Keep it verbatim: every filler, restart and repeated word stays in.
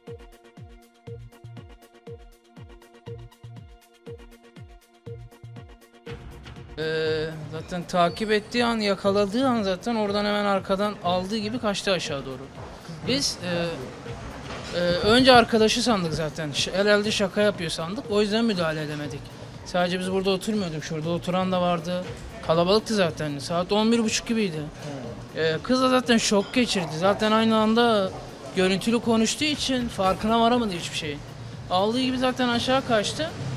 Ee, zaten takip ettiği an, yakaladığı an zaten oradan hemen arkadan aldığı gibi kaçtı aşağı doğru. Biz e, e, önce arkadaşı sandık zaten. Ş- Herhalde şaka yapıyor sandık. O yüzden müdahale edemedik. Sadece biz burada oturmuyorduk. Şurada oturan da vardı. Kalabalıktı zaten. Saat on bir buçuk gibiydi. Ee, kız da zaten şok geçirdi. Zaten aynı anda görüntülü konuştuğu için farkına varamadı hiçbir şeyin. Aldığı gibi zaten aşağı kaçtı.